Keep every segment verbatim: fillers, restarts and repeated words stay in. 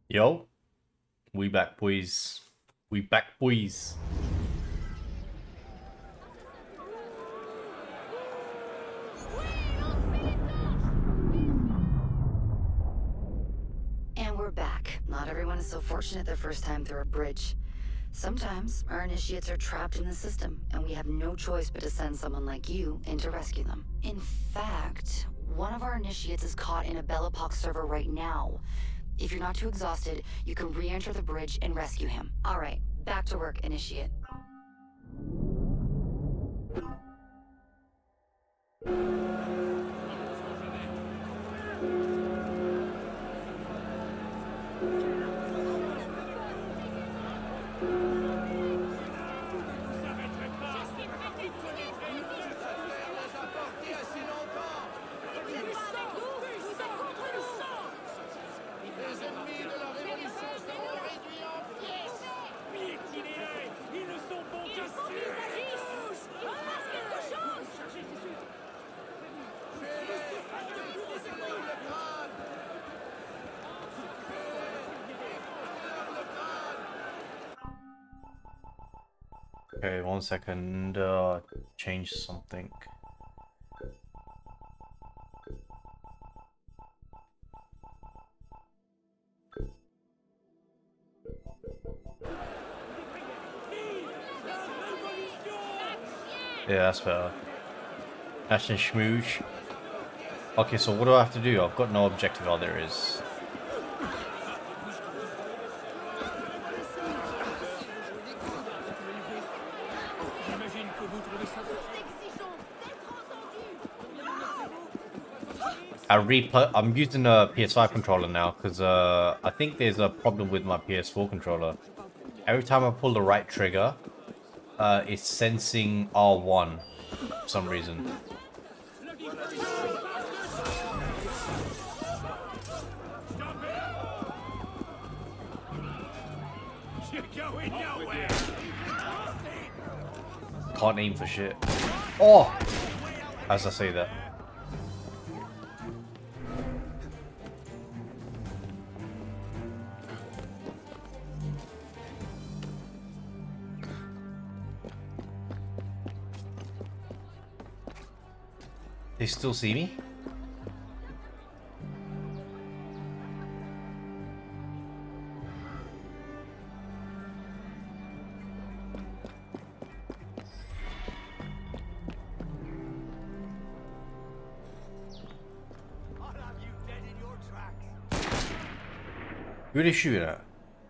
Yo, we back, boys. We back, boys. And we're back. Not everyone is so fortunate their first time through a bridge. Sometimes our initiates are trapped in the system, and we have no choice but to send someone like you in to rescue them. In fact, one of our initiates is caught in a Bellapox server right now. If you're not too exhausted, you can re-enter the bridge and rescue him. All right, back to work, initiate. Okay, one second. Uh, change something. Yeah, that's better. Action schmooge. Okay, so what do I have to do? I've got no objective. Oh, there is. I replay. I'm using a P S five controller now because uh, I think there's a problem with my P S four controller. Every time I pull the right trigger, uh, it's sensing R one for some reason. Can't aim for shit. Oh! As I say that. They still see me? Who are they shooting at?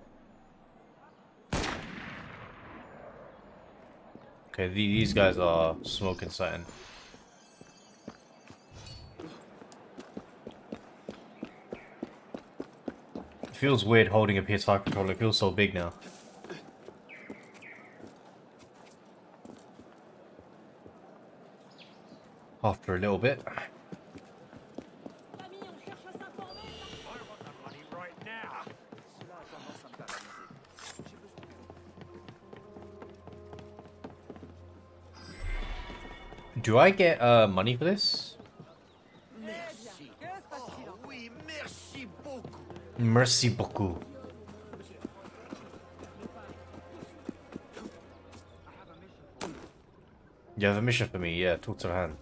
Okay, these guys are smoking something. It feels weird holding a P S five controller. It feels so big now. After a little bit. Do I get uh, money for this? Merci beaucoup. You have a mission for me, yeah, talk to the hand.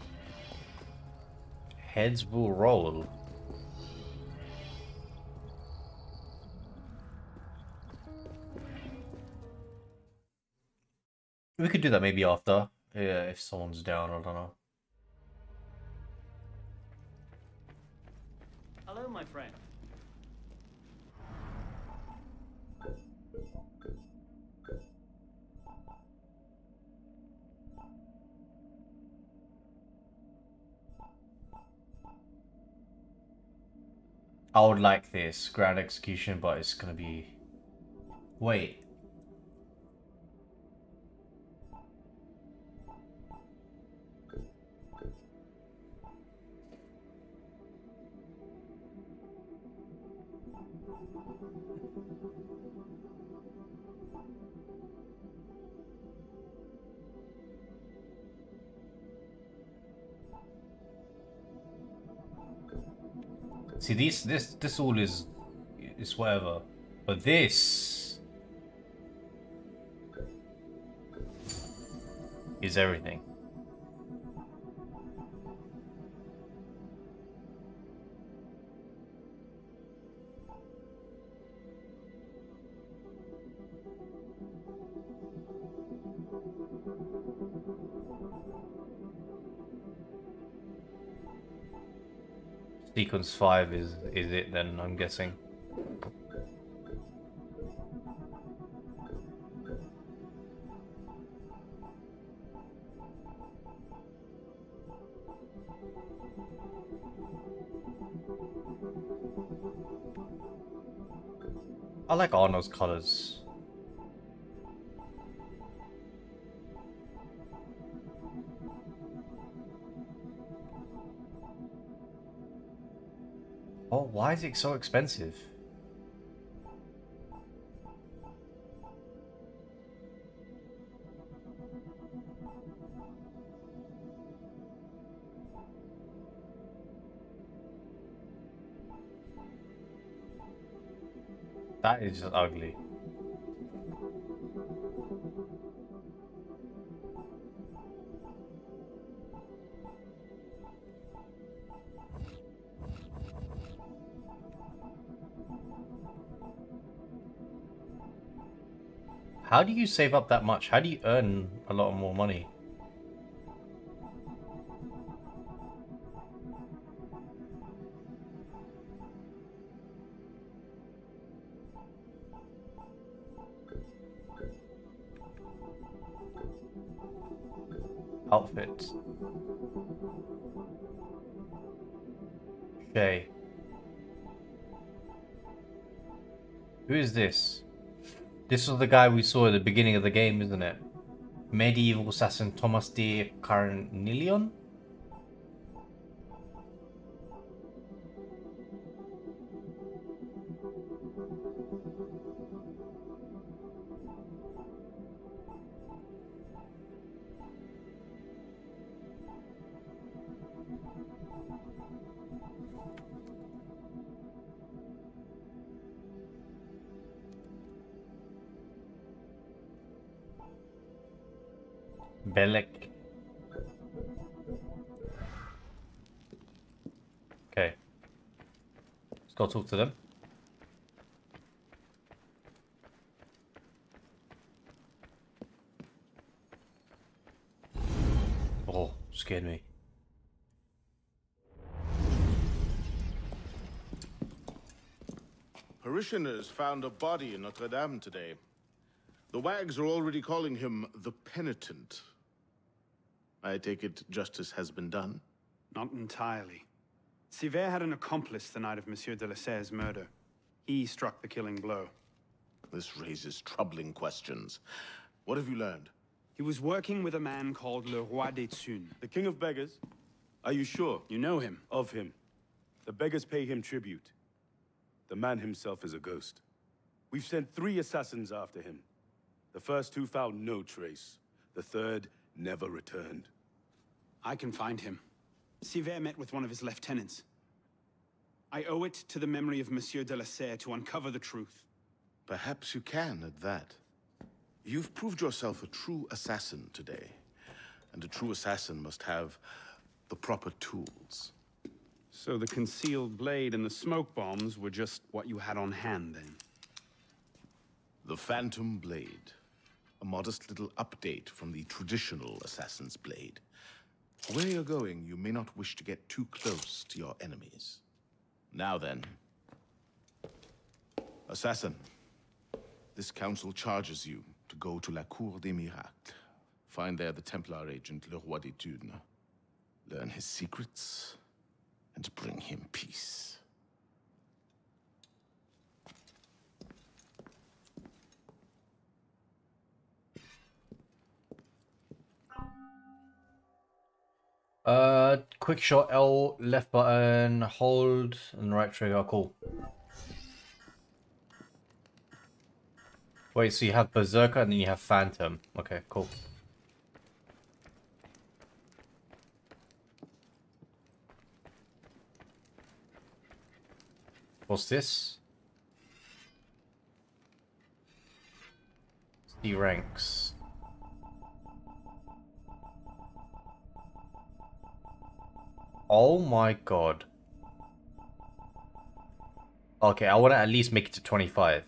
Heads will roll. We could do that maybe after. Yeah, if someone's down, I don't know. Hello, my friend. I would like this grand execution, but it's gonna be. Wait. See, these, this, this all is it's whatever. But this is everything. Sequence five is is it then, I'm guessing. I like Arno's colors. Oh, why is it so expensive? That is just ugly. How do you save up that much? How do you earn a lot more money? Outfit. Shay. Who is this? This was the guy we saw at the beginning of the game, isn't it? Medieval assassin Thomas de Carnelion? Belek. Okay. Let's go talk to them. Oh, scared me. Parishioners found a body in Notre Dame today. The wags are already calling him the Penitent. I take it justice has been done? Not entirely. Serre had an accomplice the night of Monsieur de LaSerre's murder. He struck the killing blow. This raises troubling questions. What have you learned? He was working with a man called Le Roi des Thunes. The King of Beggars? Are you sure? You know him? Of him. The beggars pay him tribute. The man himself is a ghost. We've sent three assassins after him. The first two found no trace. The third never returned. I can find him. Serre met with one of his lieutenants. I owe it to the memory of Monsieur de LaSerre to uncover the truth. Perhaps you can at that. You've proved yourself a true assassin today. And a true assassin must have the proper tools. So the concealed blade and the smoke bombs were just what you had on hand, then? The Phantom Blade. A modest little update from the traditional assassin's blade. Where you're going, you may not wish to get too close to your enemies. Now then. Assassin. This council charges you to go to La Cour des Miracles. Find there the Templar agent, Le Roi des Thunes. Learn his secrets, and bring him peace. Uh, quick shot L, left button, hold, and right trigger. Cool. Wait, so you have Berserker and then you have Phantom. Okay, cool. What's this? fifty ranks. Oh my god. Okay, I want to at least make it to twenty-five.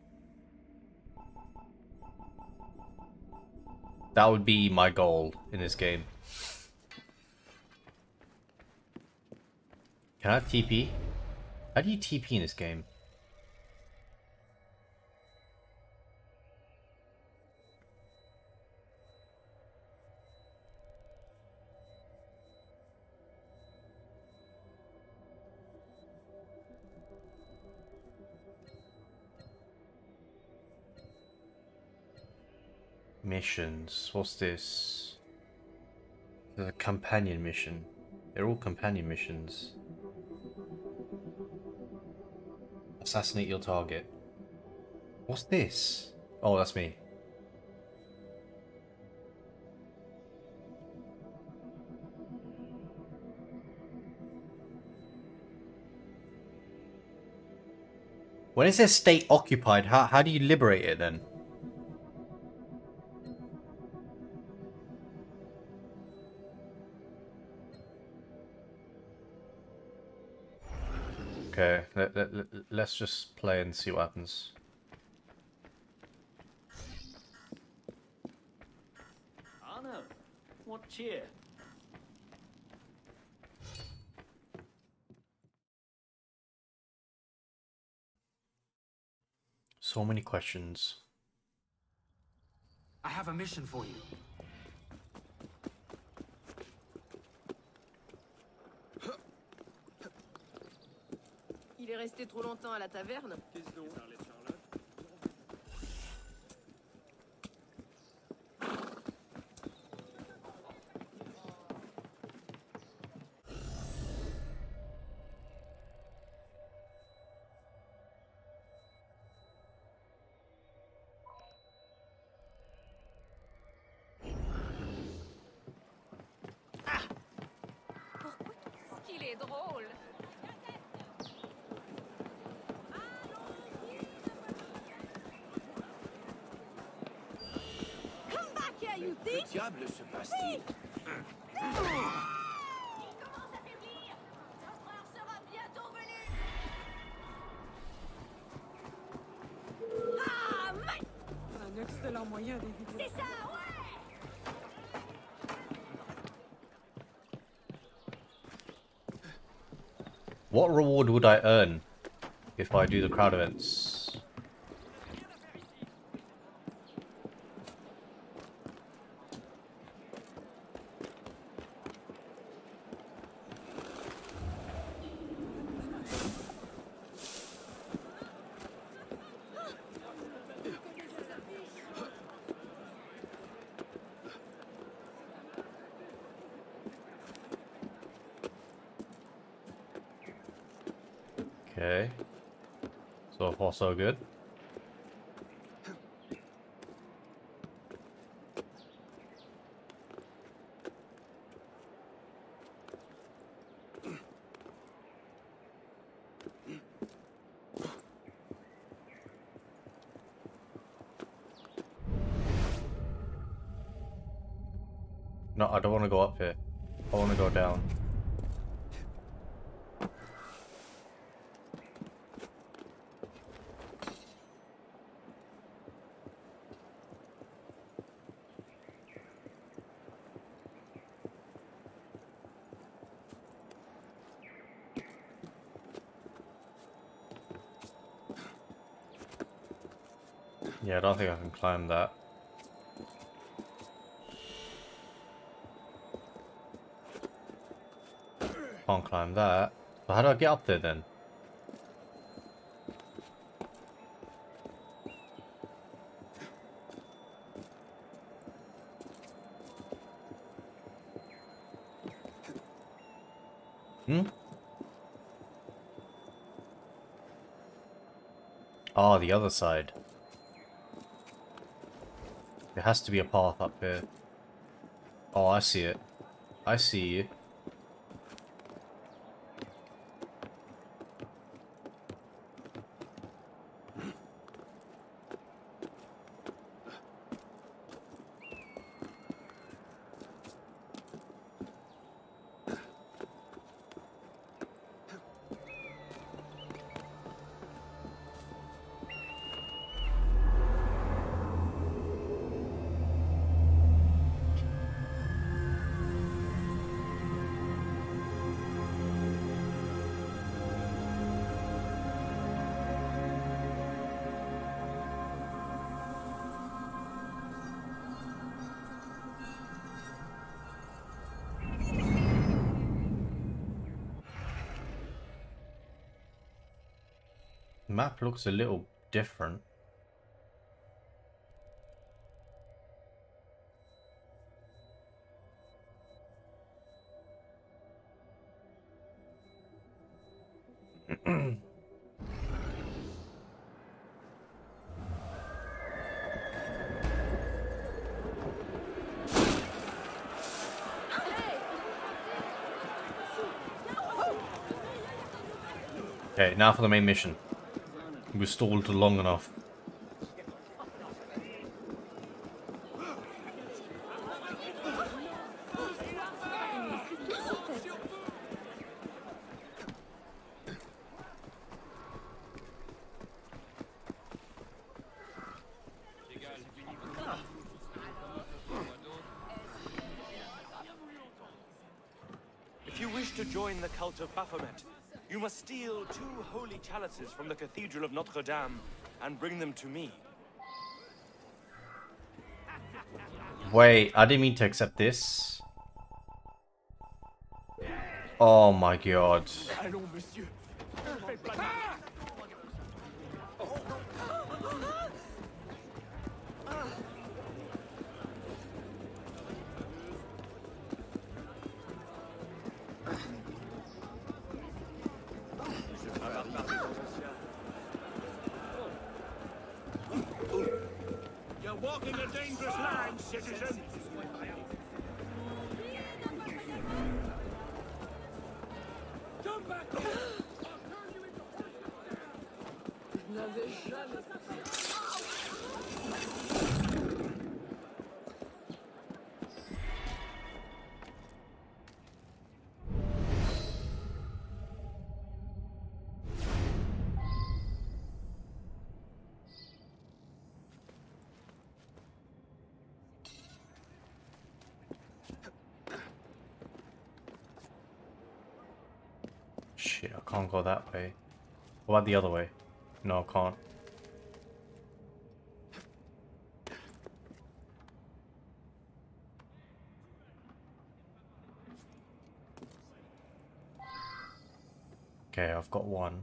That would be my goal in this game. Can I T P? How do you T P in this game? Missions. What's this? There's a companion mission. They're all companion missions. Assassinate your target. What's this? Oh, that's me. When it says state occupied, how, how do you liberate it then? Okay, let, let, let, let's just play and see what happens. Arno, what cheer? So many questions. I have a mission for you. Il est resté trop longtemps à la taverne. Qu'il est drôle. Que diable se passe-t-il? Il commence à faiblir. Notre heure sera bientôt venue. Ah, mais... Un excellent moyen d'éviter. C'est ça, ouais. What reward would I earn if I do the crowd events? Okay. So far, so good. No, I don't want to go up here. I want to go down. Yeah, I don't think I can climb that. Can't climb that. So how do I get up there then? Hmm? Ah, the other side. There has to be a path up here. Oh, I see it. I see you. Map looks a little different. Okay, now for the main mission. We stalled long enough. If you wish to join the cult of Baphomet, you must steal two holy chalices from the Cathedral of Notre Dame and bring them to me. Wait, I didn't mean to accept this. Oh my god. You're walking a dangerous line, citizen. Come back here. I'll turn you into Shit, I can't go that way. What about the other way? No, I can't. Okay, I've got one.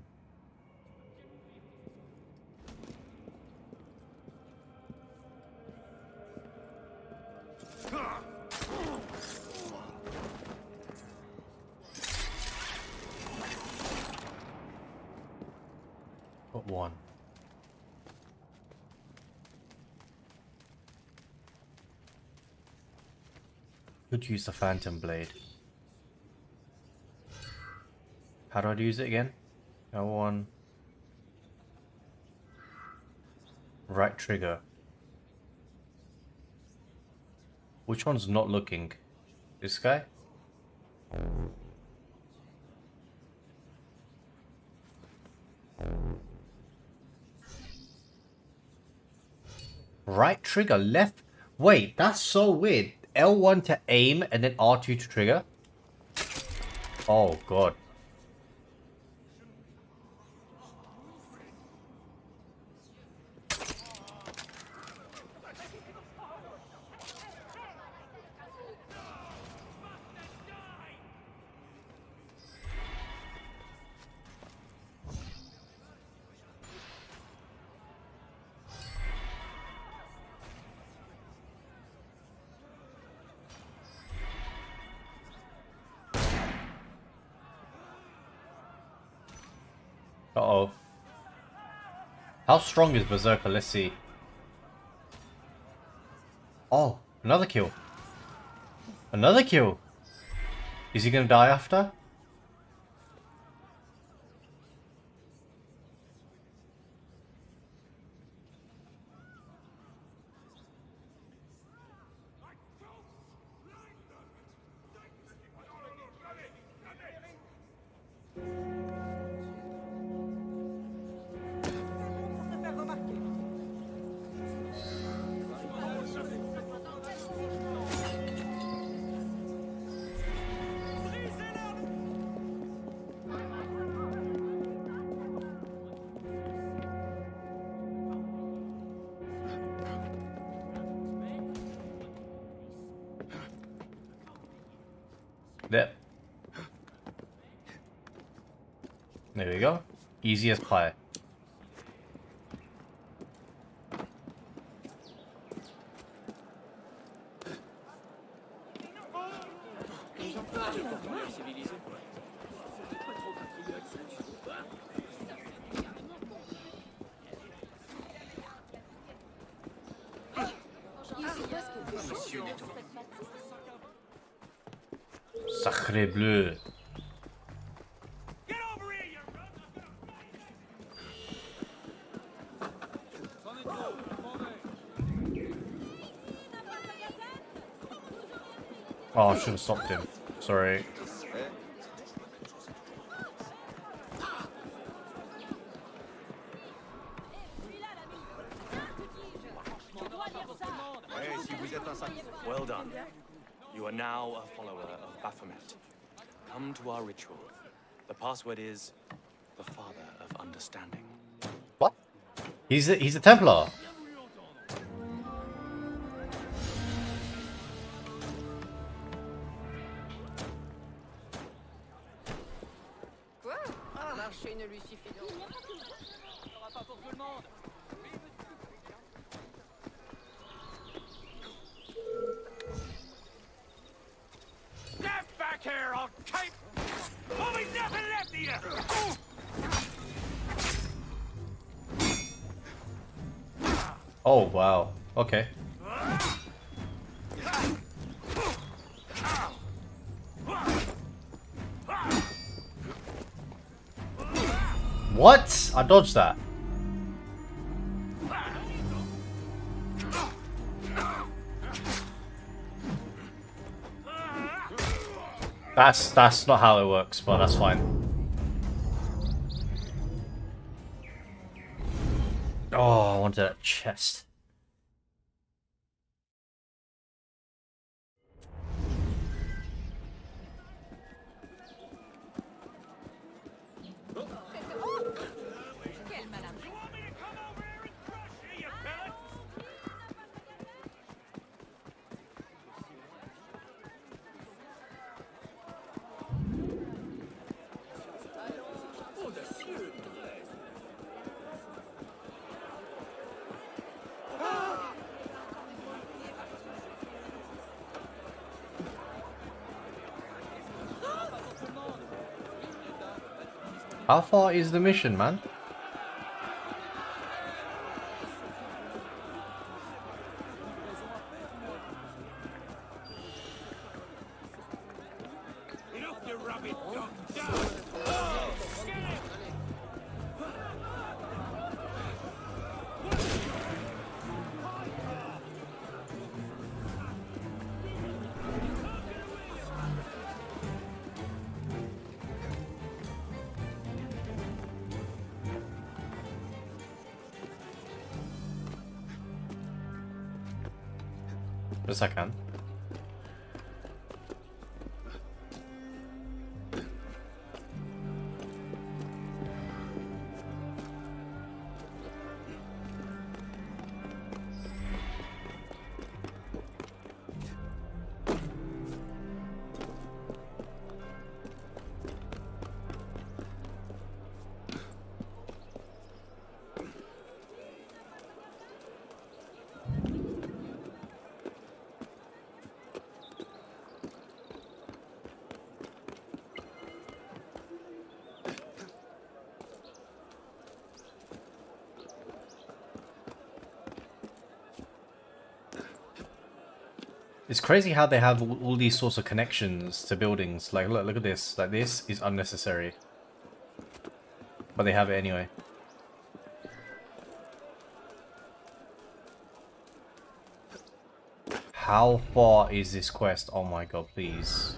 Got one. Could use the Phantom Blade. How do I use it again? L one. Right trigger. Which one's not looking? This guy? Right trigger, left. Wait, that's so weird. L one to aim and then R two to trigger. Oh god. Uh-oh. How strong is Berserker? Let's see. Oh, another kill. Another kill. Is he gonna die after? Yep. There we go. Easy as pie. Sacré bleu. Oh, I should have stopped him. Sorry. Well done. You are now a follower of Baphomet. Come to our ritual. The password is the Father of Understanding. What? He's a, he's a Templar. Get back here, I'll keep. I'll be nothing left of you. Oh wow. Okay. What? I dodged that. That's that's not how it works, but that's fine. Oh, I wanted that chest. How far is the mission, man? Yes, I can. It's crazy how they have all, all these sorts of connections to buildings. Like, look, look at this. Like, this is unnecessary. But they have it anyway. How far is this quest? Oh my god, please.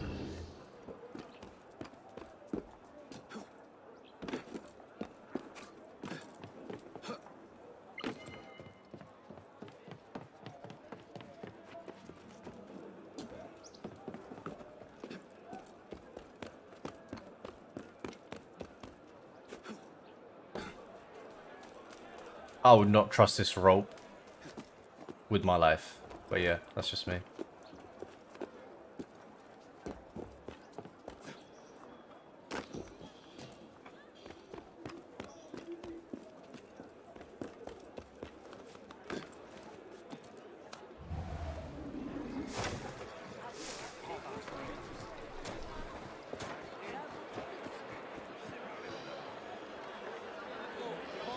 I would not trust this rope with my life. But yeah, that's just me.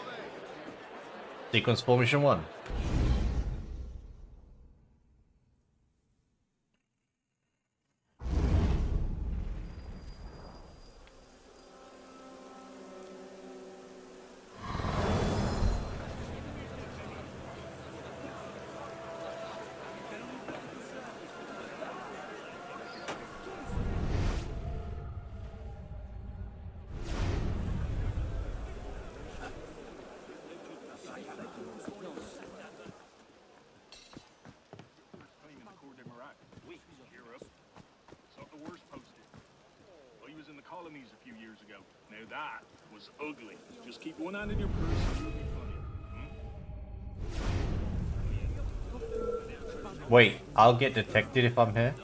Sequence formation one. Now that was ugly. Just keep one hand in your purse and you'll be funny. Hmm? Wait, I'll get detected if I'm here?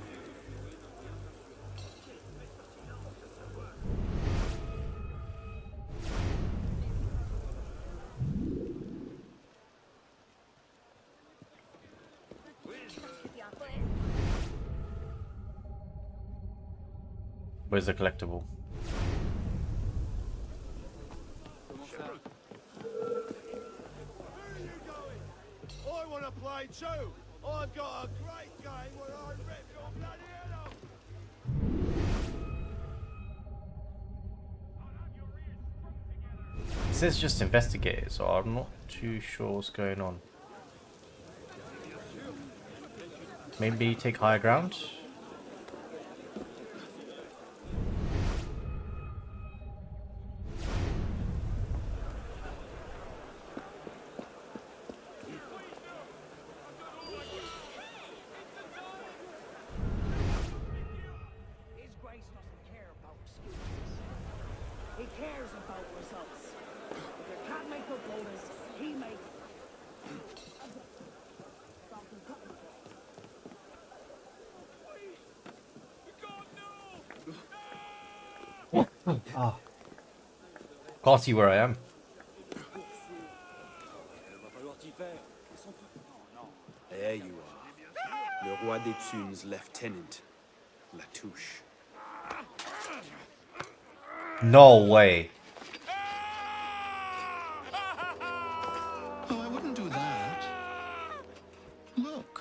Where's the collectible? I want to play too. I've got a great game where I rip your bloody head off. It says just investigate it, so I'm not too sure what's going on. Maybe take higher ground? Ah, can't see where I am. There you are. Le Roi des Thunes' lieutenant, La Touche. No way. Oh, I wouldn't do that. Look.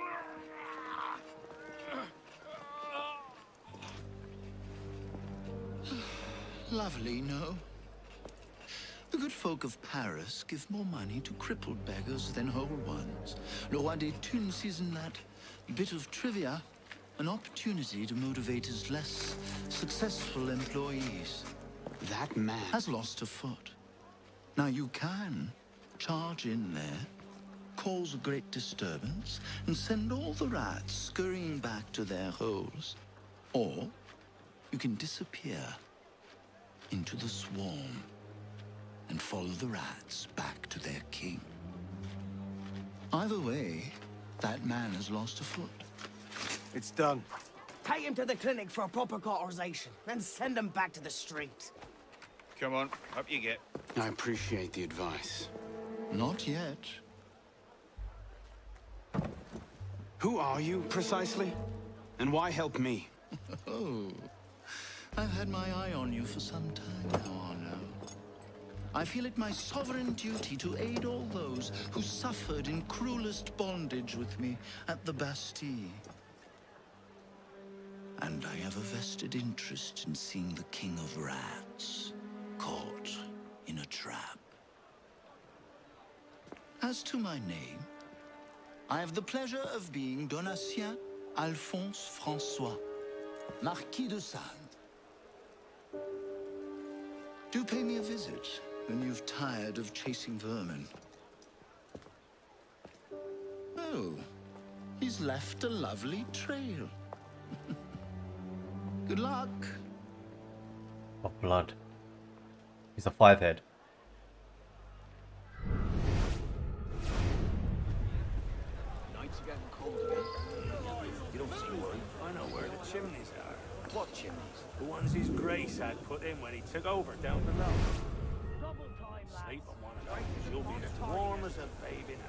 Lovely, no? The good folk of Paris give more money to crippled beggars than whole ones. Le Roi des Thunes sees in that bit of trivia an opportunity to motivate his less successful employees. That man has lost a foot. Now you can charge in there, cause a great disturbance, and send all the rats scurrying back to their holes. Or you can disappear into the swarm and follow the rats back to their king. Either way, that man has lost a foot. It's done. Take him to the clinic for a proper cauterization, then send him back to the street. Come on, up you get. I appreciate the advice. Not yet. Who are you, precisely? And why help me? Oh, I've had my eye on you for some time now, Arno. I feel it my sovereign duty to aid all those who suffered in cruelest bondage with me at the Bastille. And I have a vested interest in seeing the King of Rats caught in a trap. As to my name, I have the pleasure of being Donatien Alphonse François, Marquis de Sade. Do pay me a visit when you've tired of chasing vermin. Oh, he's left a lovely trail. Good luck. Of blood. He's a five head. Nights are getting cold again. You don't see one. I know where the chimneys are. What chimneys? The ones his grace had put in when he took over down below. Sleep on one of those. You'll be as warm as a baby now.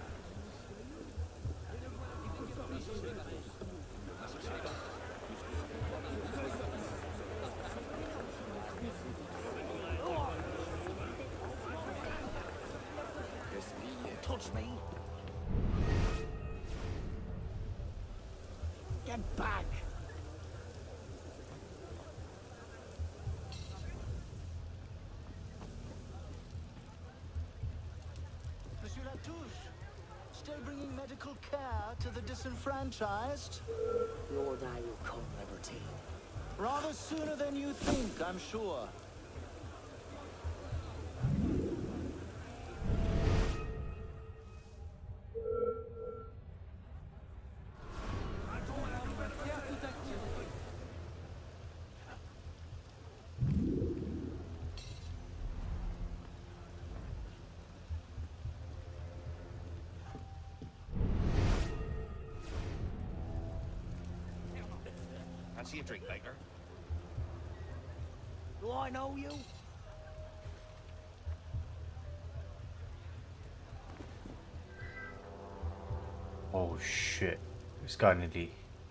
Touch me. Get back. Monsieur Latouche, still bringing medical care to the disenfranchised? Lord, I will come, liberty. Rather sooner than you think, I'm sure. Fancy a drink, Baker? Do I know you? Oh shit. This guy nearly.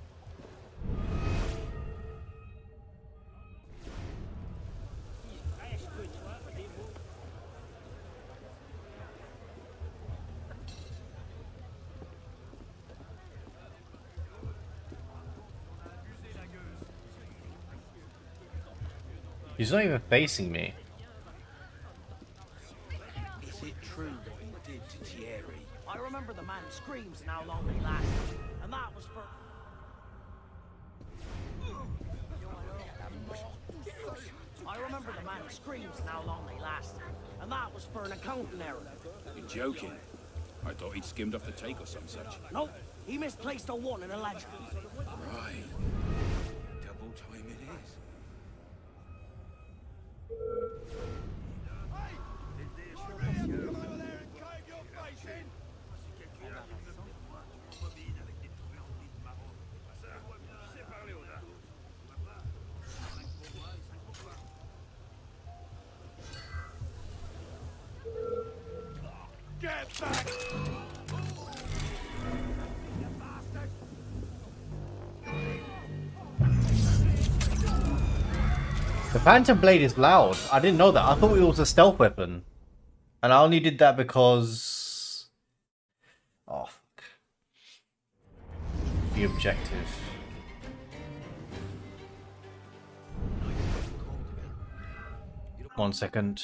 He's not even facing me. Is it true what he did to Thierry? I remember the man's screams and how long they lasted. And that was for... I remember the man's screams and how long they lasted. And that was for an accounting error. You're joking. I thought he'd skimmed off the take or some such. Nope. He misplaced a one in a ledger. Right. Double time it is. Get back! The Phantom Blade is loud. I didn't know that. I thought it was a stealth weapon. And I only did that because... Oh, fuck. The objective. One second.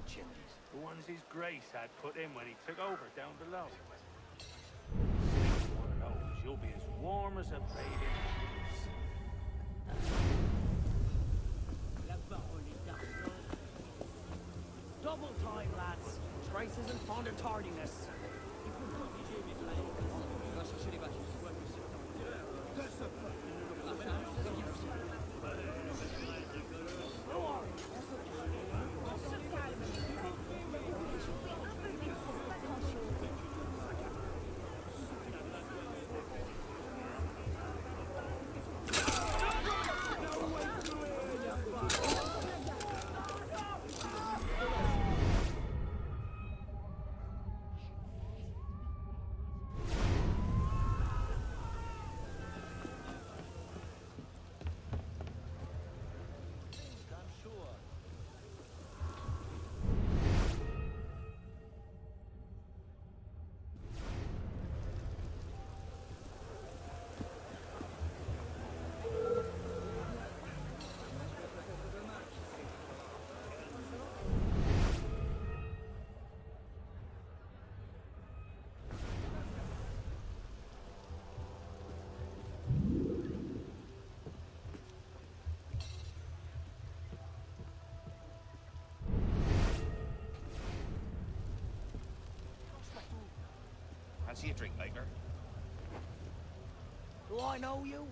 chimneys? The ones his grace had put in when he took over down below. One of those, you'll be as warm as a baby. Double time, lads. Grace isn't fond of tardiness. Fancy a drink, maker? Do I know you?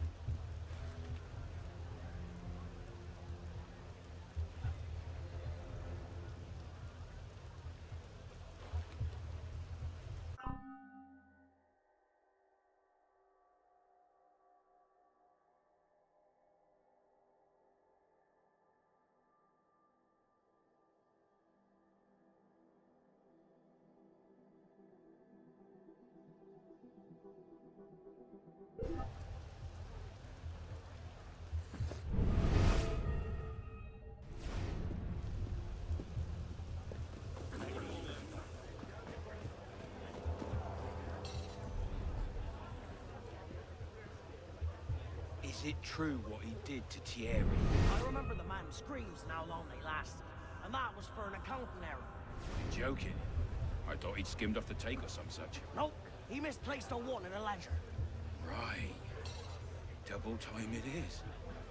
Is it true what he did to Thierry? I remember the man screams and how long they lasted. And that was for an accounting error. You're joking. I thought he'd skimmed off the take or some such. Nope, he misplaced a one in a ledger. Right. Double time it is.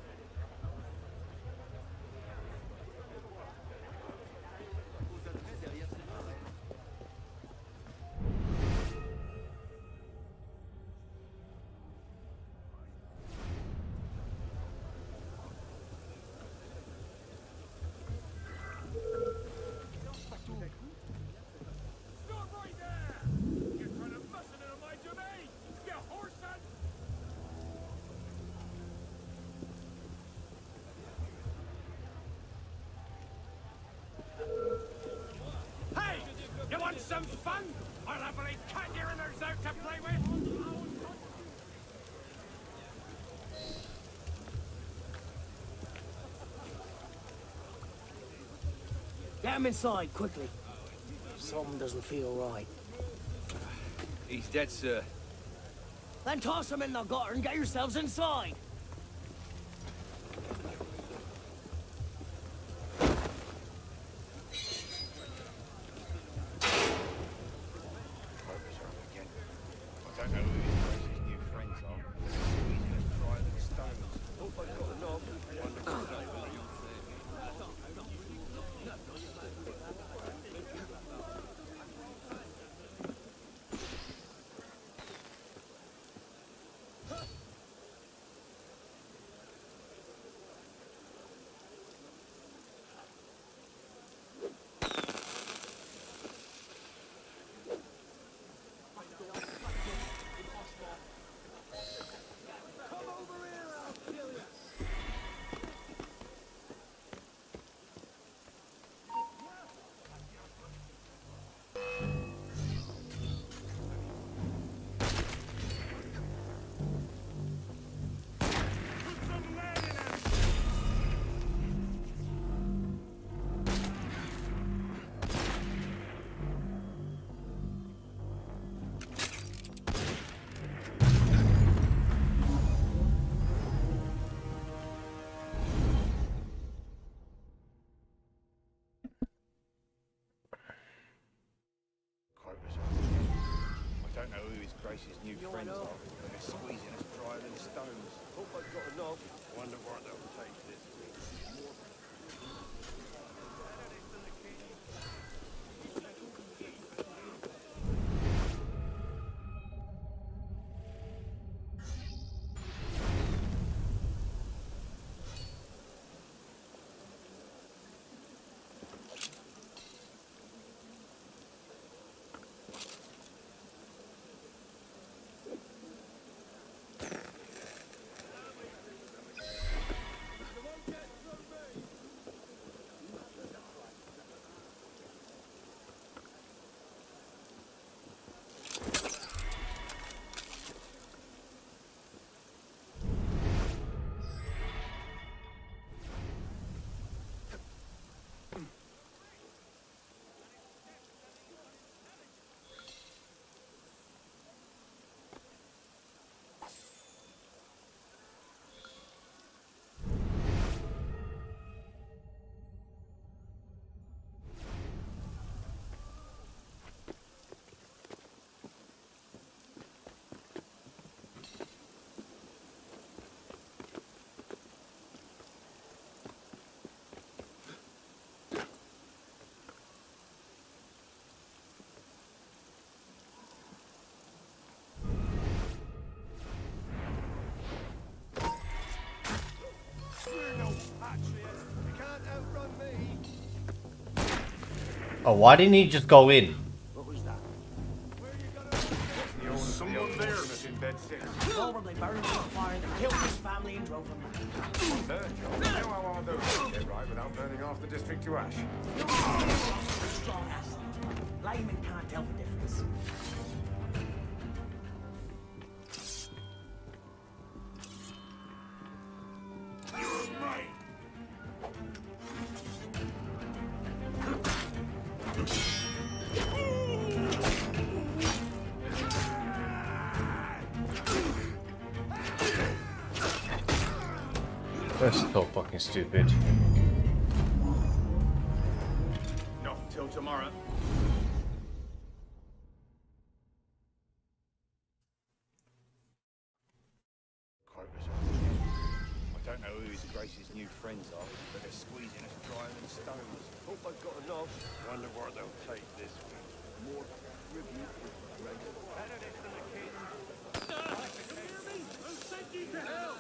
Some fun? I'll happily cut your innards out to play with! Get him inside, quickly. Something doesn't feel right. He's dead, sir. Then toss him in the gutter and get yourselves inside. Grace's new friends are. They're squeezing us drier than stones. Hope I've got enough. Wonder where they'll take this. Oh, why didn't he just go in? What was that? Someone there in bed six. Probably burned in the fire that killed his family and drove them mad. Burn, John. You know how hard those get right without burning half the district to ash? Strong ass. Layman can't tell the difference. That's so fucking stupid. Not until tomorrow. Quite resolved. I don't know who his Grace's new friends are, but they're squeezing us drier than stones. Hope I've got enough. Wonder where they'll take this. More tribute. Better this than the king. Who sent you to hell?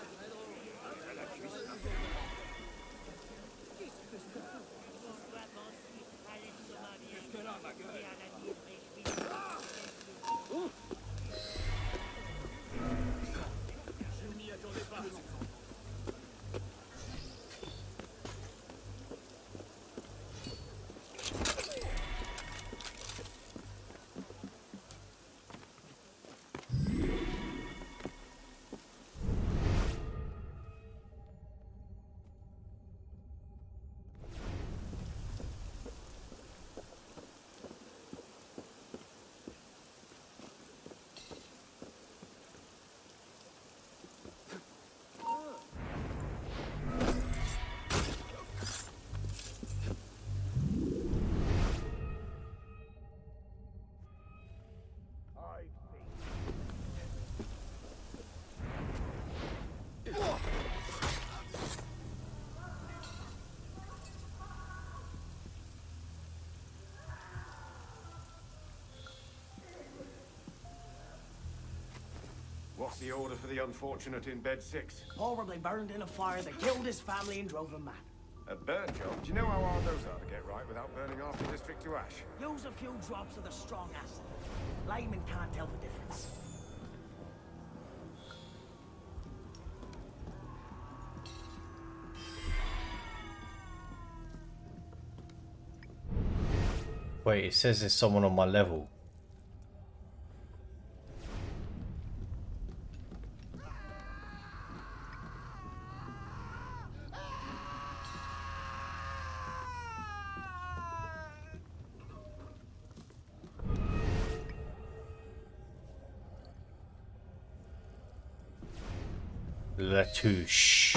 What's the order for the unfortunate in bed six? Horribly burned in a fire that killed his family and drove them mad. A burn job? Do you know how hard those are to get right without burning half the district to ash? Use a few drops of the strong acid. Layman can't tell the difference. Wait, it says there's someone on my level. La Touche.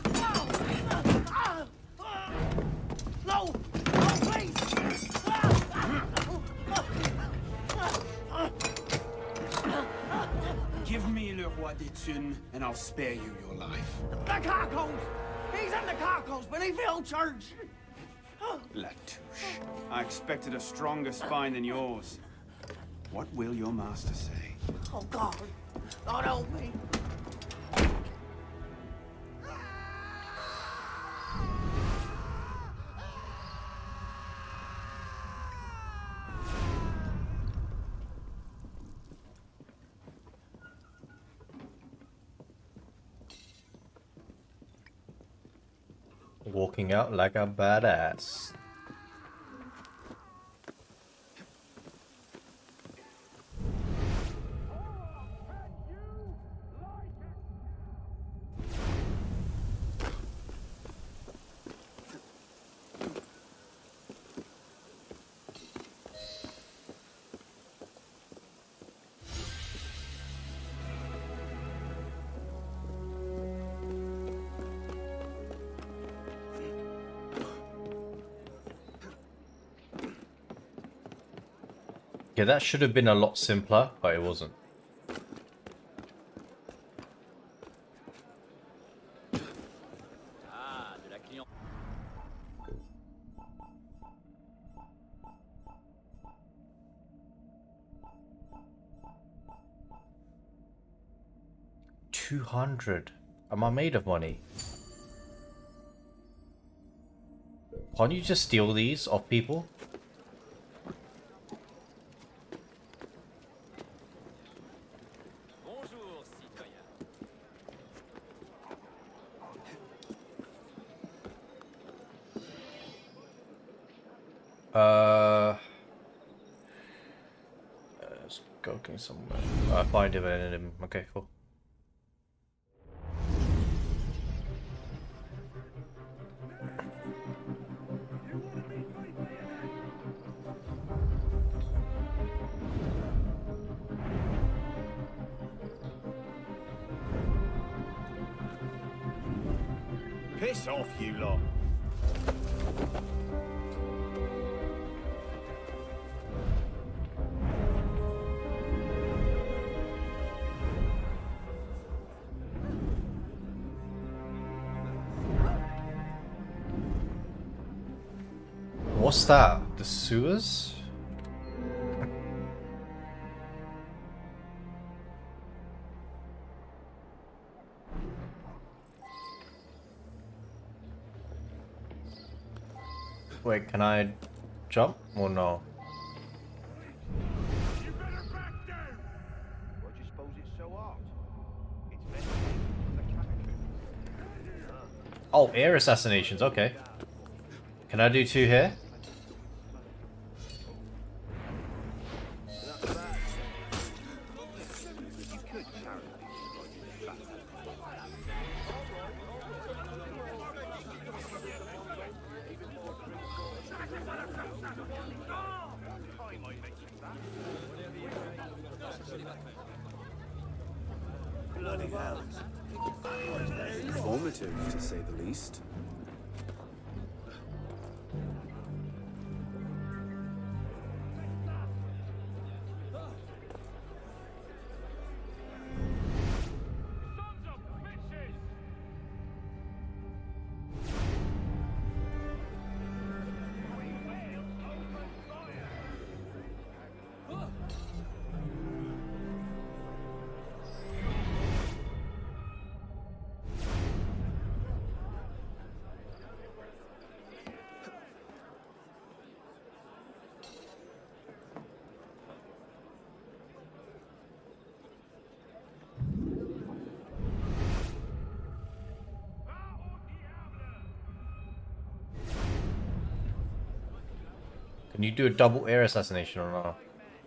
No! No, please! potion, and I'll spare you your life. The carcons! He's in the carcons beneath the old church! La Touche. I expected a stronger spine than yours. What will your master say? Oh God! Lord help me! Walking out like a badass. Yeah, that should have been a lot simpler, but it wasn't. Two hundred. Am I made of money? Can't you just steal these off people? Uh, let's go get somewhere. I uh, find him and him. Okay, cool. Piss off, you lot. What's that? The sewers? Wait, can I jump or no? You better back down. Why do you suppose it's so hot? It's meant to be the catacomb. Oh, air assassinations, okay. Can I do two here? Bloody hell. Informative, to say the least. Can you do a double air assassination or not?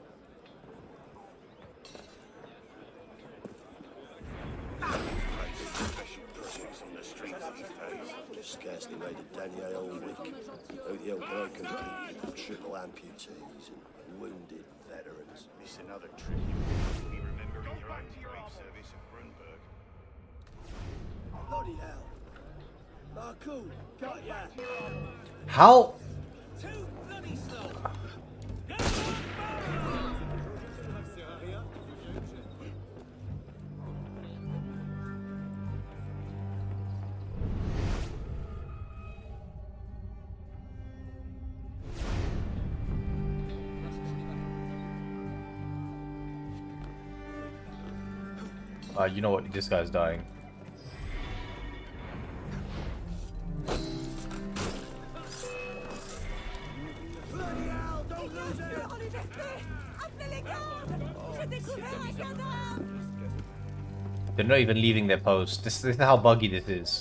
Scarcely made a denier all week. Who the hell can I compete with triple amputees and wounded veterans? It's another trick you be remembering your own brave service of Brunberg. Bloody hell. Parkour, got ya. How? Too bloody slow. Uh, you know what? This guy's dying. They're not even leaving their post. This, this is how buggy this is.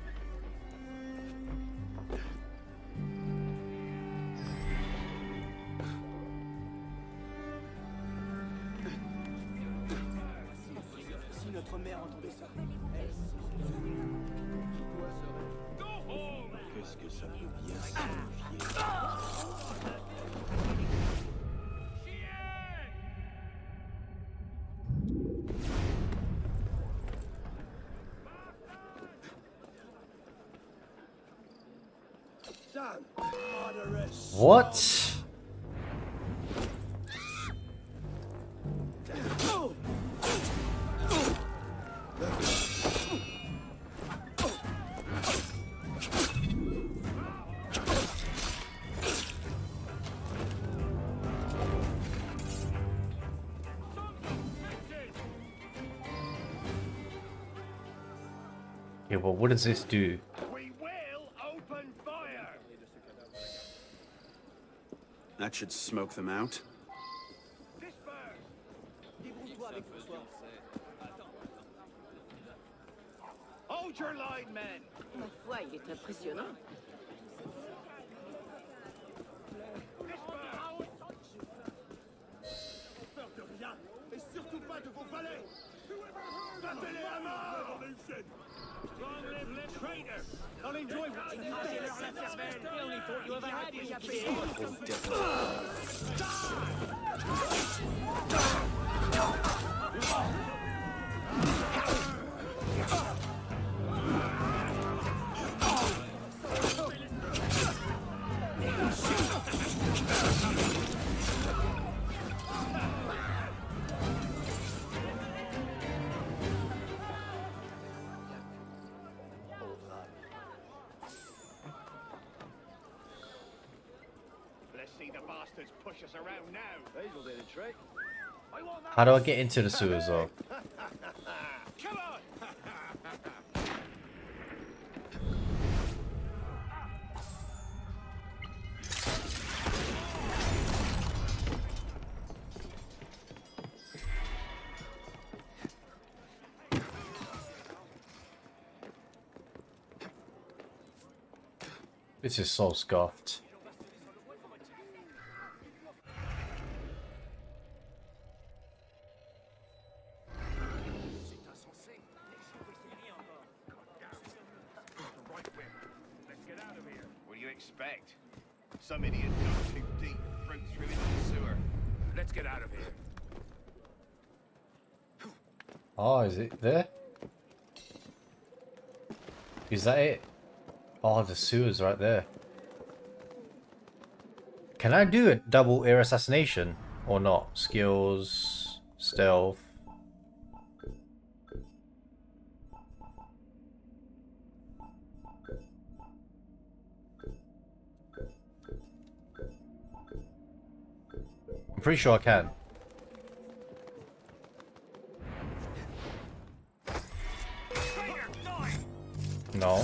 What? Yeah, well, what does this do? That should smoke them out. Hold your line, men! Ma foi, il est impressionnant. Peur de rien, et surtout pas de vos valets! Battez-les à mort! Long live the traitor! I'll enjoy watching you die! The only thought you ever had was your beard! Push us around now. They'll do the trick. How do I get into the sewers though? Come on. This is so scuffed. Some idiot dug too deep and broke through into the sewer. Let's get out of here. Oh, is it there? Is that it? Oh, the sewer's right there. Can I do a double air assassination or not? Skills, stealth. I'm pretty sure I can. No.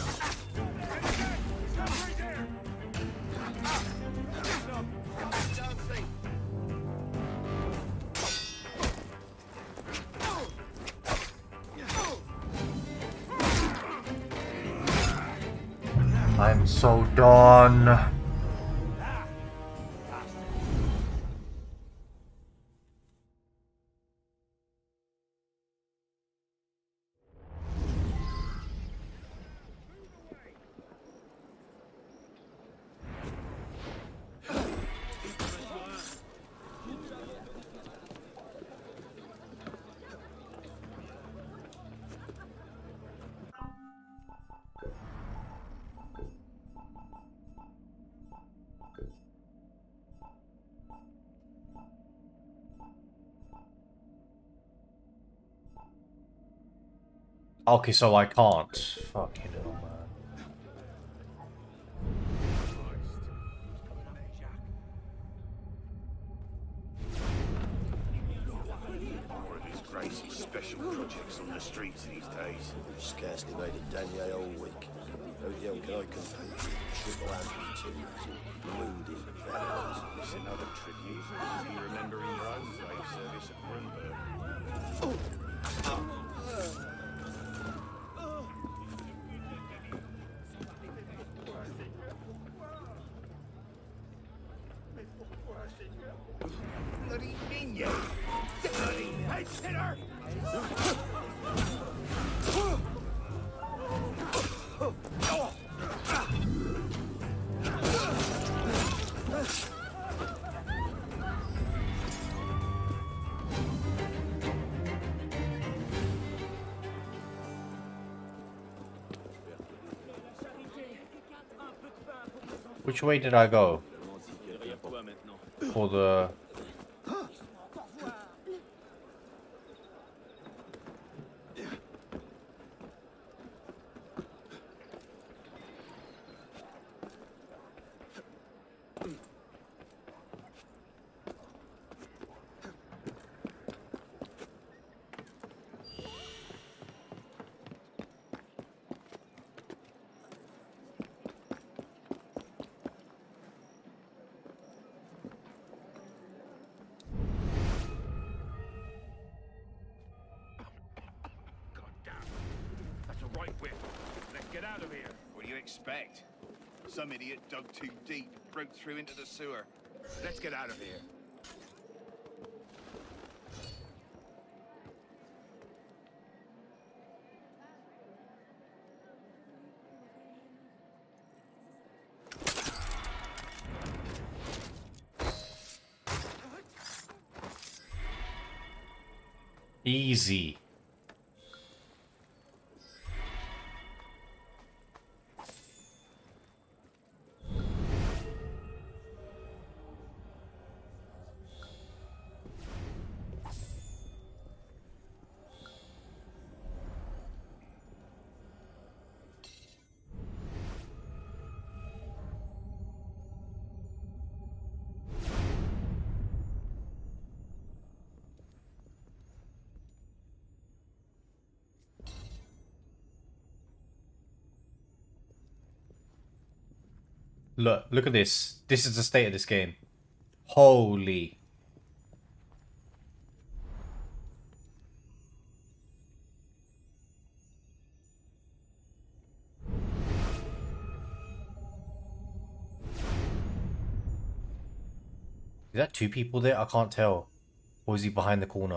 I'm so done. Okay, so I can't. Fucking hell, man. One of these crazy special projects on the streets these days. We've scarcely made a denier all week. How the hell can I compete with triple amputees and wounded veterans? It's another tribute. You'll be remembering your own brave service at Grunberg. Bloody minion! Bloody head hitter! Which way did I go? For the... Expect. Some idiot dug too deep, broke through into the sewer. Let's get out of here. Easy. Look, look at this. This is the state of this game. Holy. Is that two people there? I can't tell. Or is he behind the corner?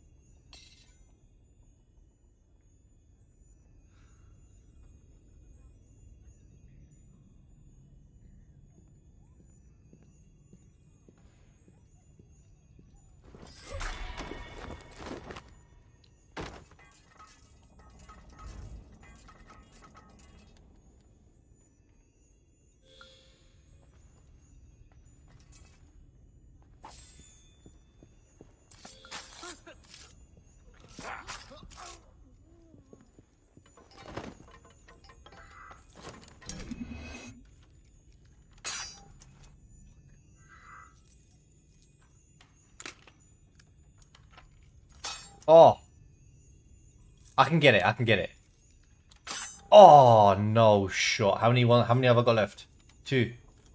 Oh. I can get it. I can get it. Oh, no shot. How many one how many have I got left? Two.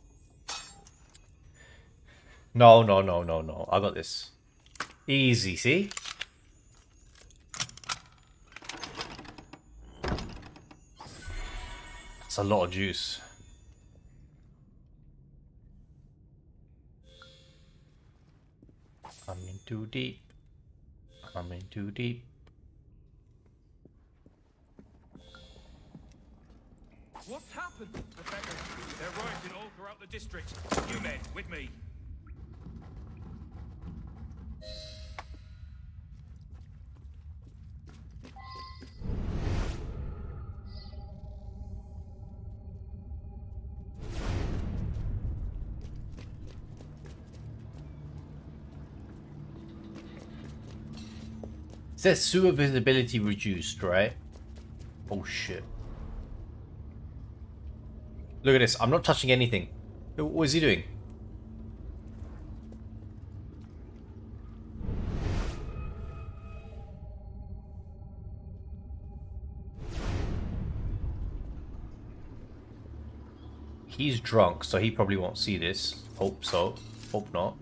No, no, no, no, no. I got this. Easy, see? That's a lot of juice. I'm in too deep. I'm in too deep. What's happened? The beggars. They're rioting all throughout the district. You men, with me. It says sewer visibility reduced, right? Oh shit. Look at this. I'm not touching anything. What is he doing? He's drunk, so he probably won't see this. Hope so. Hope not.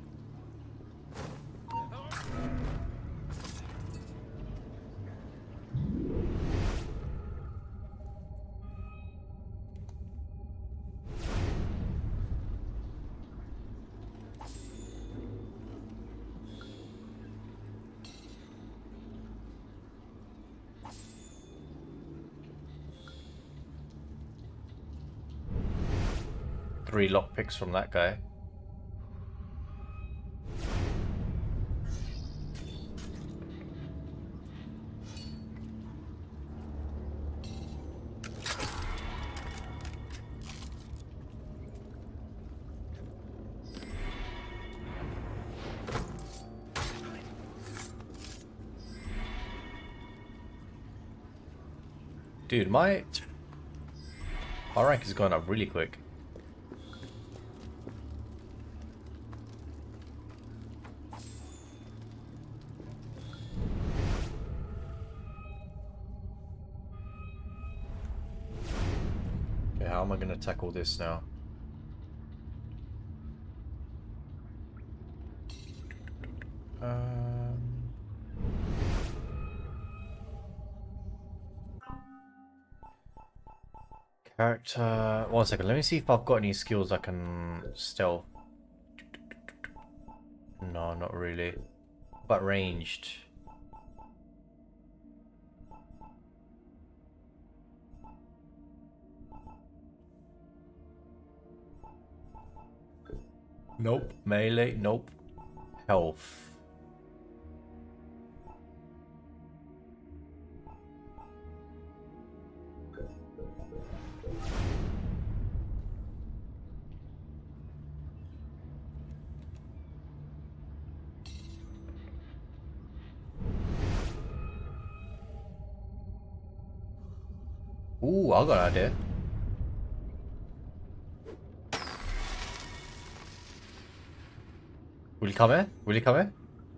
Three lockpicks from that guy. Dude, my my rank is going up really quick. Okay, how am I going to tackle this now? Um... Character... One second, let me see if I've got any skills I can stealth. No, not really. But ranged. Nope. Melee, nope. Health. Ooh, I got an idea. Will you come here? Will you come here?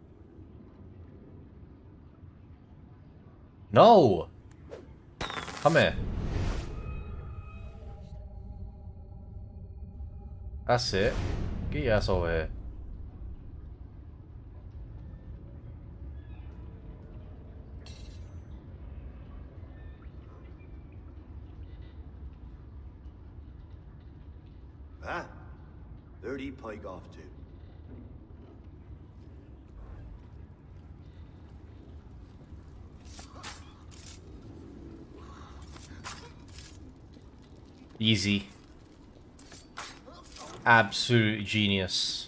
No! Come here. That's it. Get your ass over here. Ah, thirty pike off too. Easy. Absolute genius.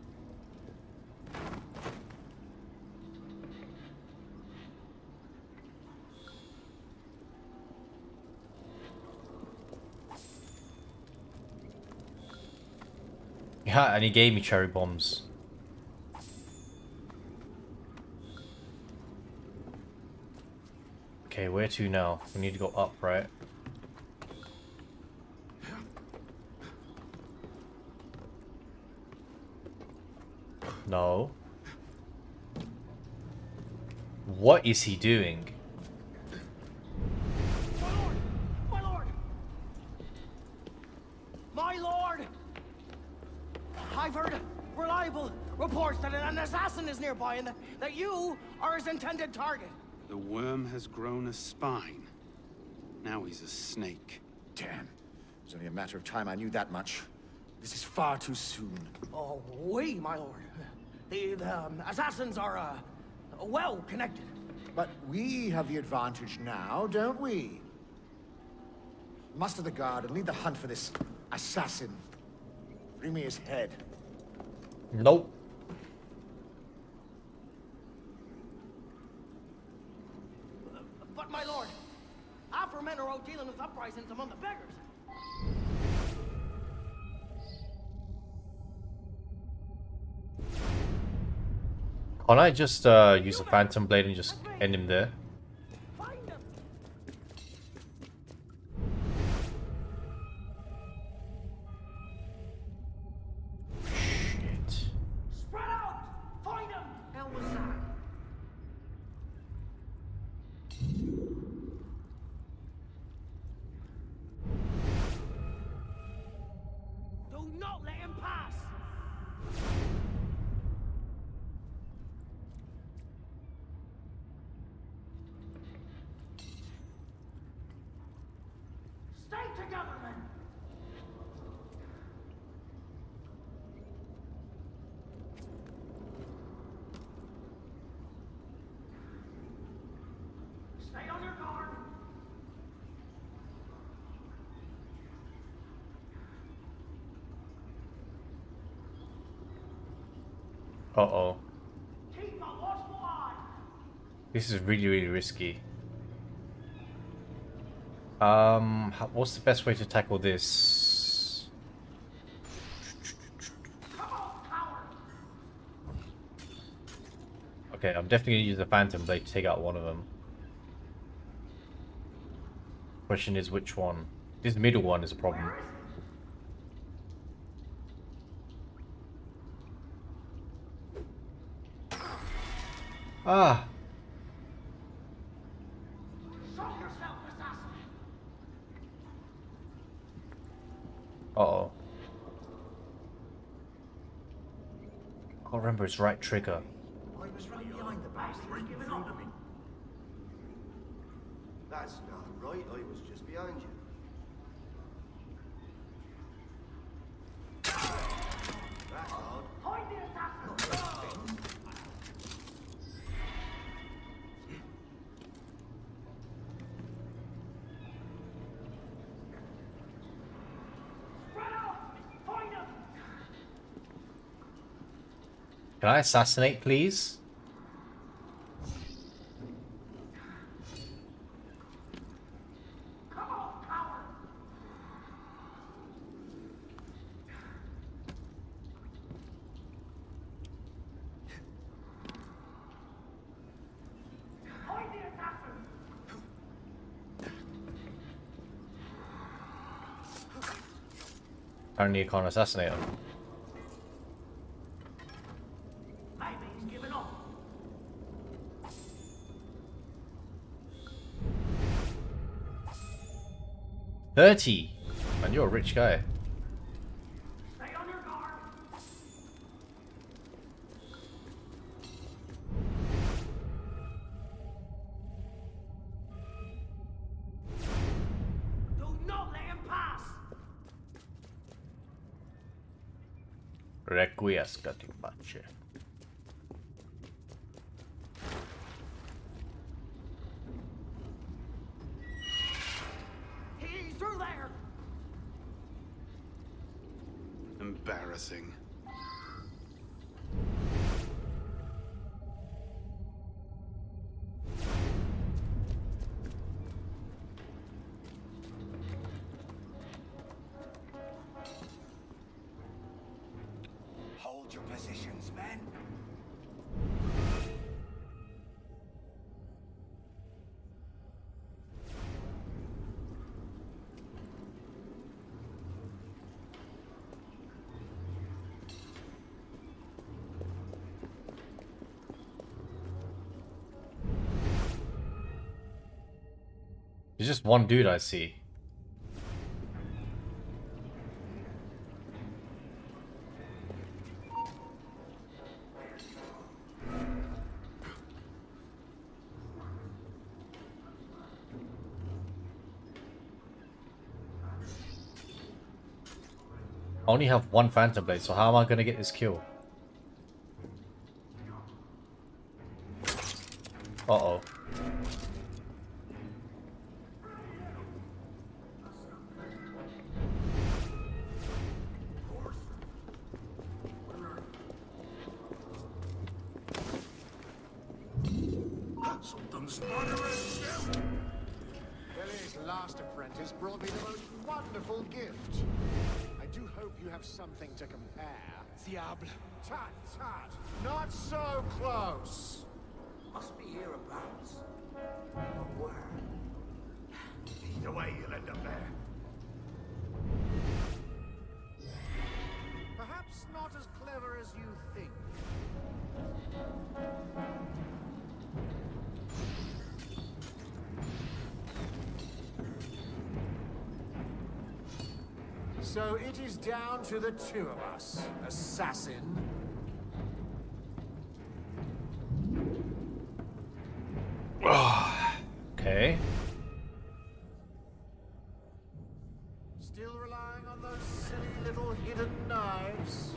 Yeah, and he gave me cherry bombs. Okay, where to now? We need to go up, right? No. What is he doing? My lord! My lord! My lord! I've heard reliable reports that an assassin is nearby and that, that you are his intended target. The worm has grown a spine. Now he's a snake. Damn. It was only a matter of time I knew that much. This is far too soon. Oh, we, my lord. The, the um, assassins are, uh, well connected. But we have the advantage now, don't we? Muster the guard and lead the hunt for this assassin. Bring me his head. Nope. But, my lord, our men are out dealing with uprisings among the beggars. Can't I just uh, use a phantom blade and just end him there? Shit. Spread out! Find him! Hell was that? other men. Stay on your guard. Uh-oh. Keep a watchful eye. This is really, really risky. Um, how- what's the best way to tackle this? Okay, I'm definitely gonna use the Phantom Blade to take out one of them. Question is which one? This middle one is a problem. Ah! Uh-oh. I can't remember his right trigger. I was right behind the bastard, giving up. That's not right, I was just behind you. That's odd. Hide the assassin! Spread out! Find him! Can I assassinate, please? Come on, coward! Hide the assassin! Apparently you can't assassinate him. Maybe he's given up. thirty! Man, you're a rich guy. Stay on your guard. Do not let him pass. Requiescat in pace. He's through there. Embarrassing. Hold your positions, men. There's just one dude I see. I only have one Phantom Blade, so how am I gonna get this kill? Uh-oh. Something's murdering. Kelly's last apprentice brought me the most wonderful gift. I do hope you have something to compare. Diable. Tut, tut. Not so close. Must be hereabouts. But where? Either way, you'll end up there. Perhaps not as clever as you think. So it is down to the two of us, assassin. Okay. Still relying on those silly little hidden knives?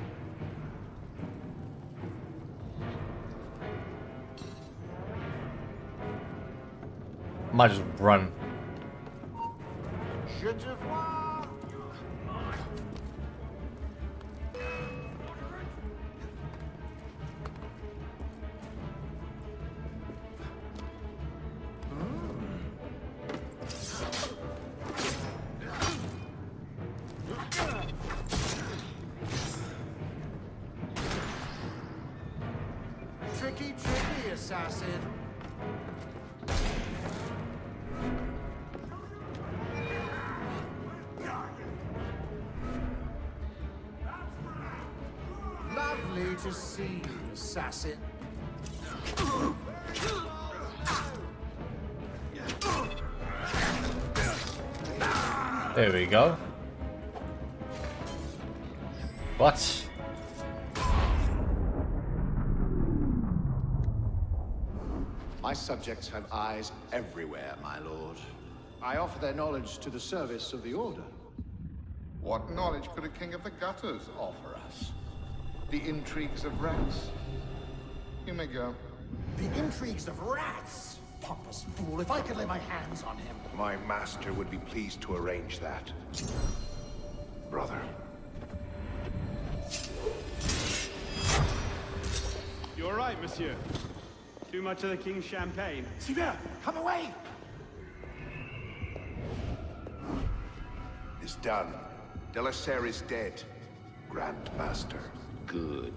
Might just run. Je te vois. Tricky, tricky, assassin. Lovely to see you, assassin. There we go. What? My subjects have eyes everywhere, my lord. I offer their knowledge to the service of the Order. What knowledge could a king of the gutters offer us? The intrigues of rats? You may go. The intrigues of rats? Pompous fool, if I could lay my hands on him. My master would be pleased to arrange that. Brother. You all right, monsieur? Too much of the king's champagne? Sylvain, come away! It's done. De LaSerre is dead. Grandmaster. Good.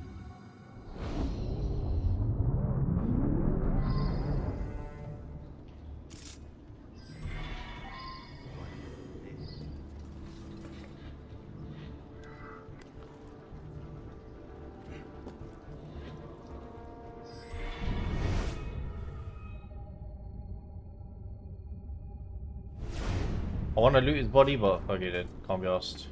I want to loot his body, but fuck it, can't be asked.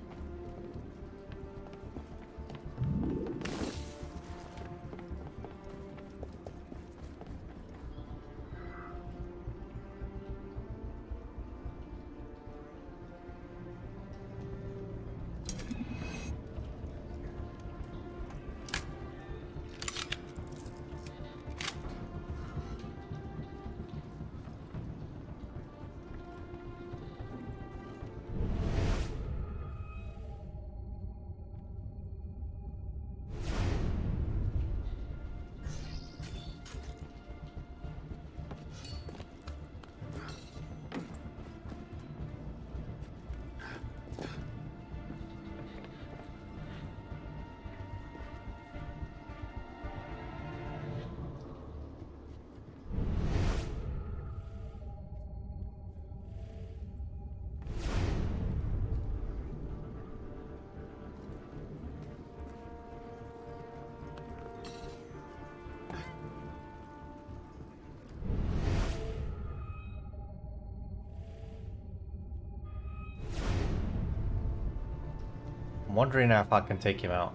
I'm wondering if I can take him out.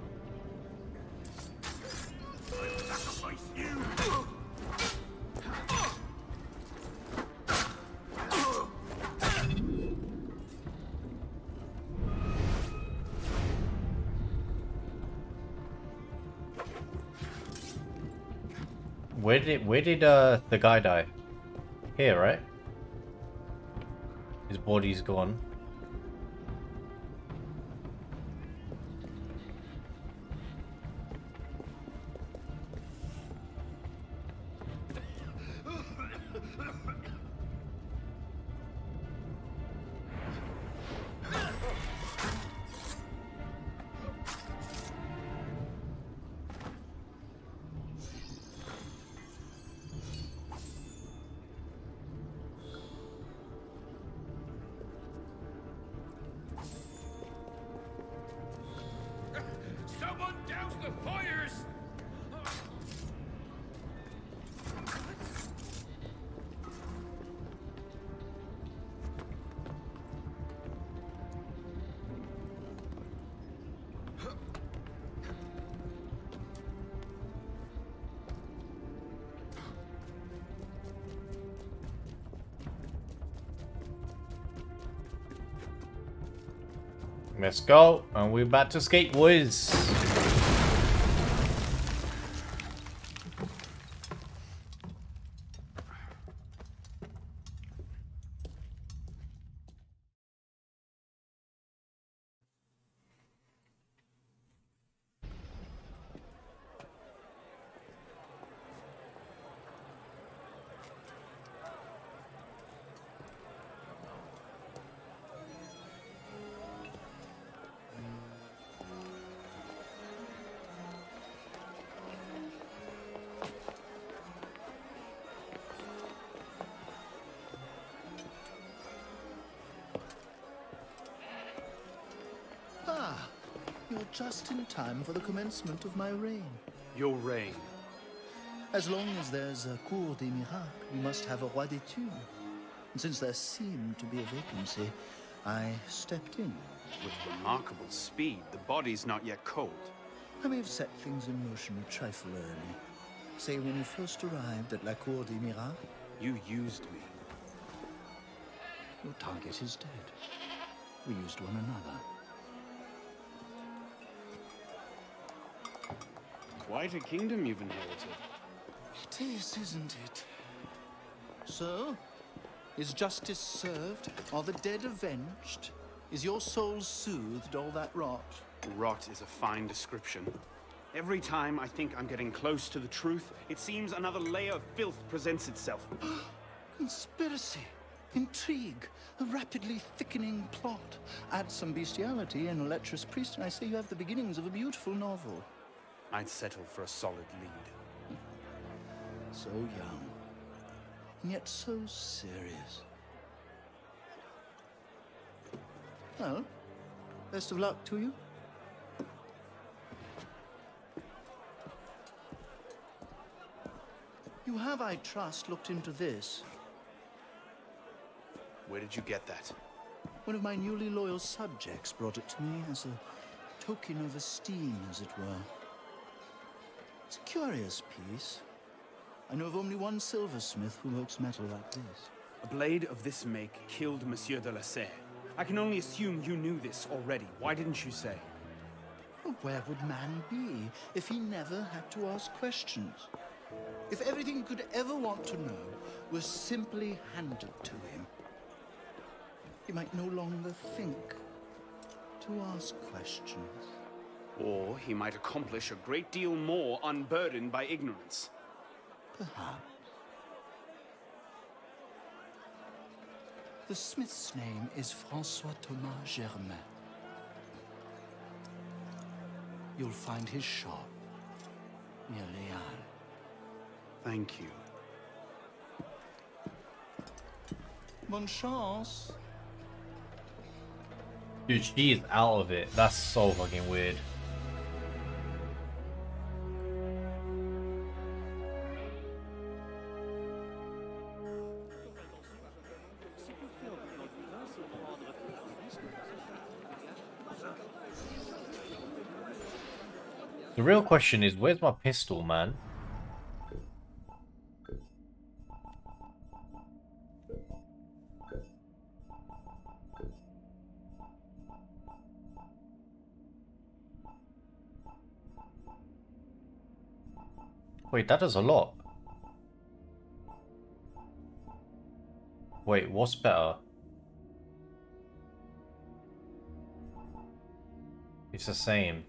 Where did where did uh the guy die? Here, right? His body's gone. Let's go, and we're about to skate, boys. Just in time for the commencement of my reign. Your reign? As long as there's a Cour des Miracles, we must have a Roi des Thunes. And since there seemed to be a vacancy, I stepped in. With remarkable speed, the body's not yet cold. I may have set things in motion a trifle early. Say, when you first arrived at La Cour des Miracles, you used me. Your target is dead. We used one another. Quite a kingdom you've inherited. It is, isn't it? So, is justice served? Are the dead avenged? Is your soul soothed, all that rot? Rot is a fine description. Every time I think I'm getting close to the truth, it seems another layer of filth presents itself. Conspiracy, intrigue, a rapidly thickening plot. Add some bestiality and a lecherous priest, and I say you have the beginnings of a beautiful novel. I'd settle for a solid lead. So young, and yet so serious. Well, best of luck to you. You have, I trust, looked into this. Where did you get that? One of my newly loyal subjects brought it to me as a token of esteem, as it were. It's a curious piece. I know of only one silversmith who works metal like this. A blade of this make killed Monsieur de LaSerre. I can only assume you knew this already. Why didn't you say? Well, where would man be if he never had to ask questions? If everything he could ever want to know was simply handed to him, he might no longer think to ask questions. Or he might accomplish a great deal more unburdened by ignorance. Perhaps. The smith's name is Francois Thomas Germain. You'll find his shop near Leal. Thank you. Bonne chance. Dude, she is out of it. That's so fucking weird. The real question is, where's my pistol, man? Wait, that does a lot. Wait, what's better? It's the same.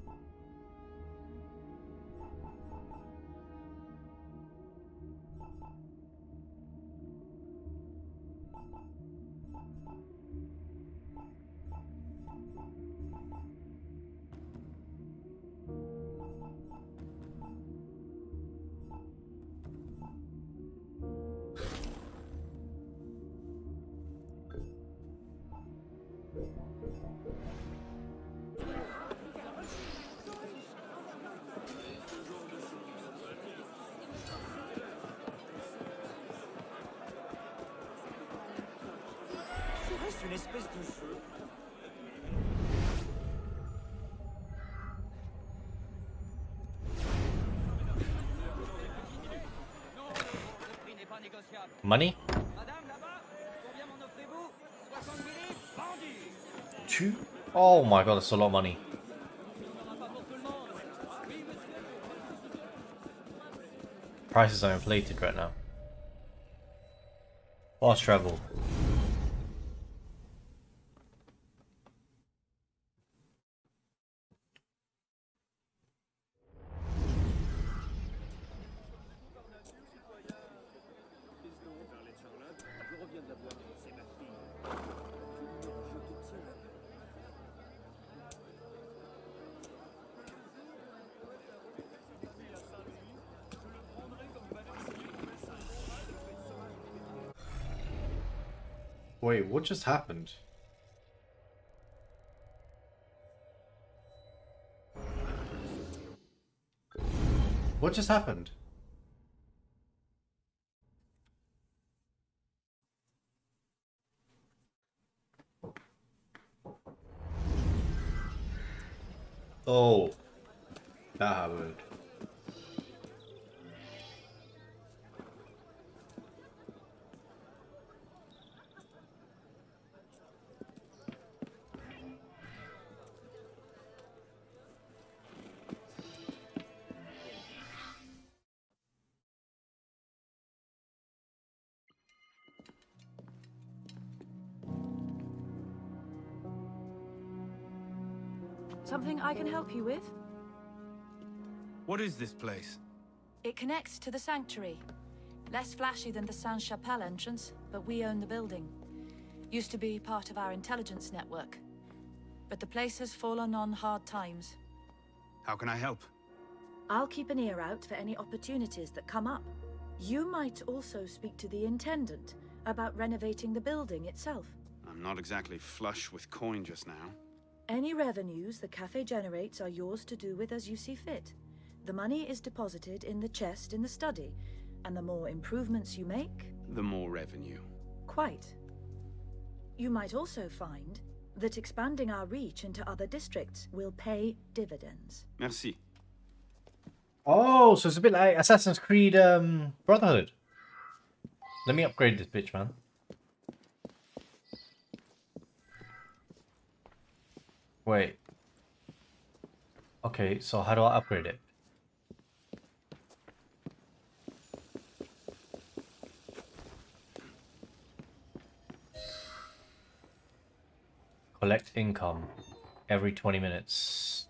Une espèce de jeu. Money? Madame, là-bas, combien m'en offrez-vous? soixante minutes, bandit. Tu Oh my god, that's a lot of money. Prices are inflated right now. Fast travel. Wait, what just happened? What just happened? Oh, that happened. Something I can help you with? What is this place? It connects to the sanctuary. Less flashy than the Sainte-Chapelle entrance, but we own the building. Used to be part of our intelligence network. But the place has fallen on hard times. How can I help? I'll keep an ear out for any opportunities that come up. You might also speak to the Intendant about renovating the building itself. I'm not exactly flush with coin just now. Any revenues the cafe generates are yours to do with as you see fit. The money is deposited in the chest in the study, and the more improvements you make... the more revenue. Quite. You might also find that expanding our reach into other districts will pay dividends. Merci. Oh, so it's a bit like Assassin's Creed um, Brotherhood. Let me upgrade this bitch, man. Wait. Okay, so how do I upgrade it? Collect income every twenty minutes.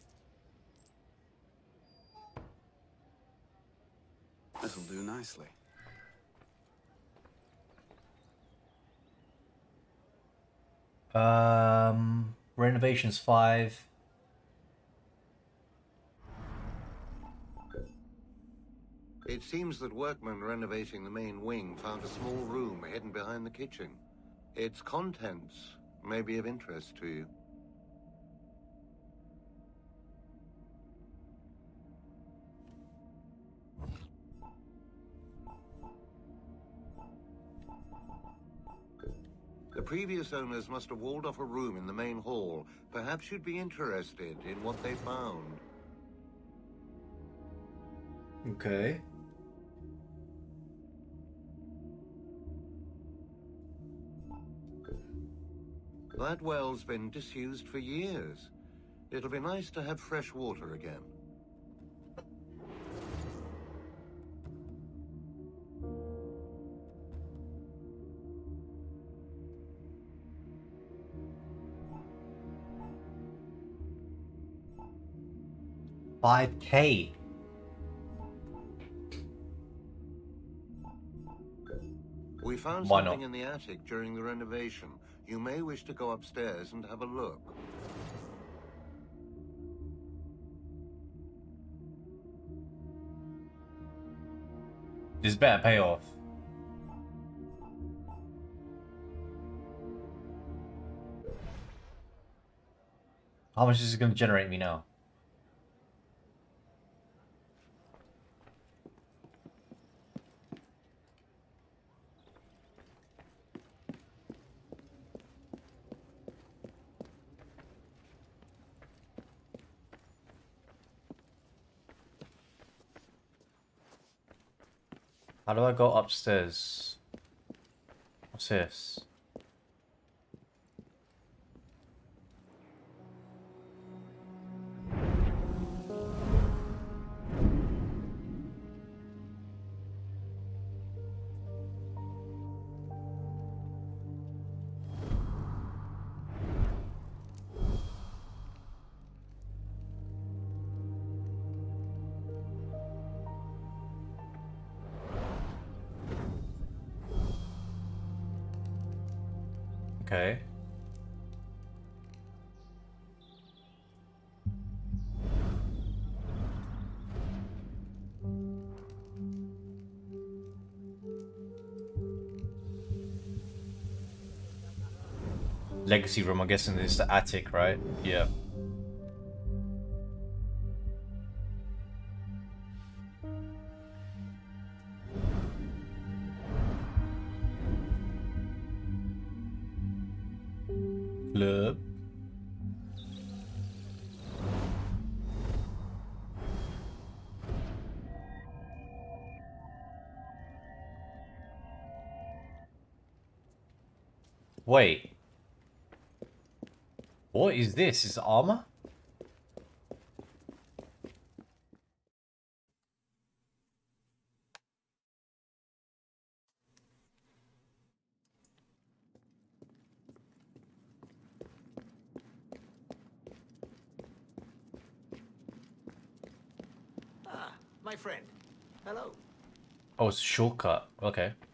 This'll do nicely. Um, renovations five. It seems that workmen renovating the main wing found a small room hidden behind the kitchen. Its contents may be of interest to you. The previous owners must have walled off a room in the main hall. Perhaps you'd be interested in what they found. Okay. That well's been disused for years. It'll be nice to have fresh water again. five K. We found Why something not? in the attic during the renovation. You may wish to go upstairs and have a look. This better pay off. How much is it going to generate me now? How do I go upstairs? What's this? Okay. Legacy room, I'm guessing is the attic, right? Yeah. Club. Wait. What is this? Is it armor? Ah, my friend. Hello. Oh, it's a shortcut. Okay.